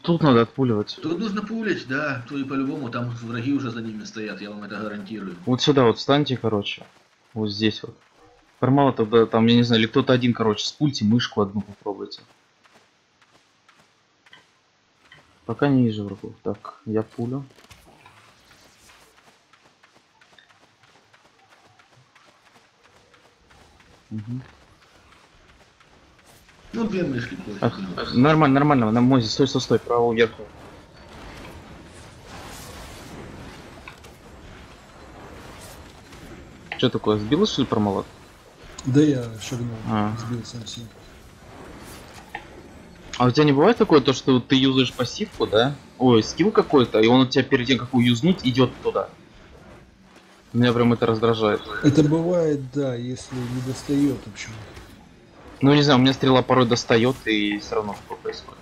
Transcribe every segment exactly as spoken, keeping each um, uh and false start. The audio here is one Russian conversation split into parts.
Тут надо отпуливать. Тут нужно пулить, да. То и по-любому там враги уже за ними стоят, я вам это гарантирую. Вот сюда вот встаньте, короче. Вот здесь вот. Формала тогда там, я не знаю, или кто-то один, короче, спульте мышку одну попробуйте. Пока не вижу врагов. Так, я пулю. Угу. Ну, две мышки Ах, просто. нормально, нормально, на мозе, стой, стой, стой, правого вверху. Что такое, сбилось что ли промолот? Да я шагнул, А. сбил сам себя. А у тебя не бывает такое, то что ты юзаешь пассивку, да? Ой, скилл какой-то, и он у тебя перед тем, как уюзнуть, идет туда. Меня прям это раздражает. Это бывает, да, если не достает, в общем. Ну не знаю, у меня стрела порой достает, и все равно что происходит.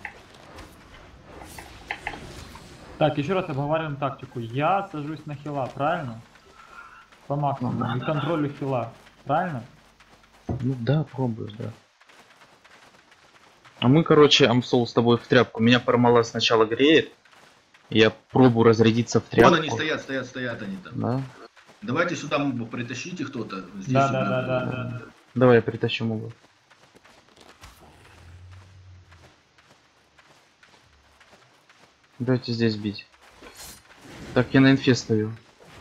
Так, еще раз обговариваем тактику. Я сажусь на хила, правильно? По максимуму. Ну, да. И контролю хила, правильно? Ну да, пробуешь, да. А мы, короче, Амсол с тобой в тряпку. Меня формала сначала греет. Я пробую разрядиться в тряпку. Вон они стоят, стоят, стоят они там. Да. Давайте сюда притащите кто-то. Здесь Да, сюда. да, да, да, да, да. Давай я притащу могу. Давайте здесь бить. Так, я на инфе стою.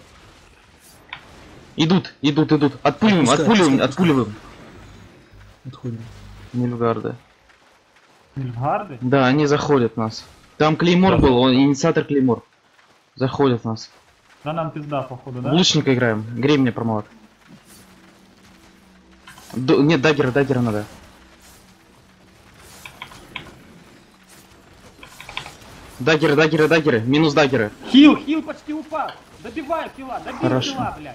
Идут, идут, идут. Отпуливаем, Отпускай, отпуливаем, отпускай, отпуливаем. Отходим. Нильфгарды. Нильфгарды? Да, они заходят в нас. Там Клеймор Да. был, он инициатор Клеймор. Заходят в нас. Да нам пизда, походу, да? В лучника играем. Грей мне промолот. Д нет, даггера, даггера надо. Даггеры, даггеры, даггеры. Минус даггеры. Хил, хил почти упал. Добиваю хила, добил Хорошо. хила, блядь.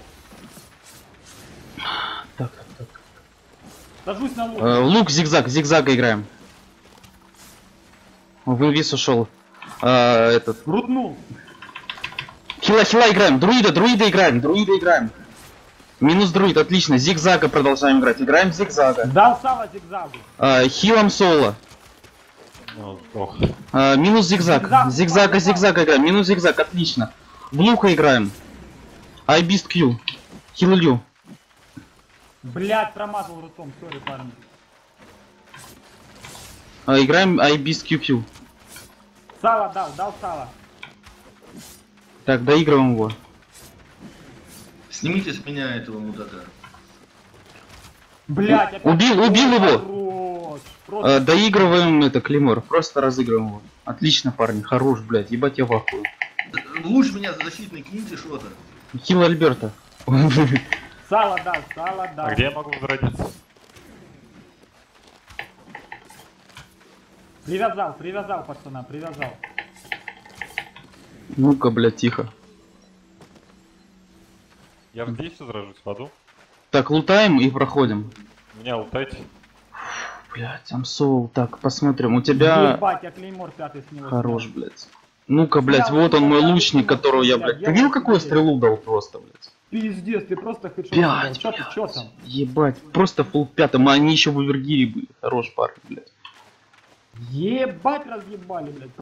Так, так. Сажусь на лук. Э, лук, зигзаг, зигзага играем. В инвиз ушел. Э, этот. Крутнул. Хила, хила играем. Друида, друида играем. Друида играем. Минус друид, отлично. Зигзага продолжаем играть. Играем зигзага. Дал сало зигзагу. Э, хилом соло. Ну, ох. Э, минус зигзаг. Зигзаг, Зигзага, зигзаг. зигзага играем. Минус зигзаг, отлично. В лука играем. Айбист Q. Хил Илью. Блядь, промазал ртом, сори, парни. Э, играем Айбист Q Q. Сало дал, дал сало. Так, доигрываем его. Снимите с меня этого мудака. Блядь, опять Убил, убил его. Хорош. Просто Э, доигрываем это, Клеймор. Просто разыгрываем его. Отлично, парни. Хорош, блядь. Ебать я в ахуе. Лучше меня защитный киньте что-то. Хил Альберта. сало дал, сало дал. А где я могу возродиться? Привязал, привязал, пацана, привязал. Ну-ка, блядь, тихо. Я здесь возражусь в аду. Так, лутаем и проходим. Меня лутайте. Блядь, Амсоул. Так, посмотрим. У тебя... Ебать, я клеймор пятый с него Хорош, снял. блядь. Ну-ка, блядь, Я вот он, мой лучше лучник, я которого я, лучше блядь... я Ты видел, лучше какую я. стрелу дал просто, блядь? Пиздец, ты просто хедшот Пять, дал. Чё ты, чё там? Ебать, просто фул пятым, а они еще в Эвергире были. Хорош, парень, блядь. Ебать разъебали, блядь.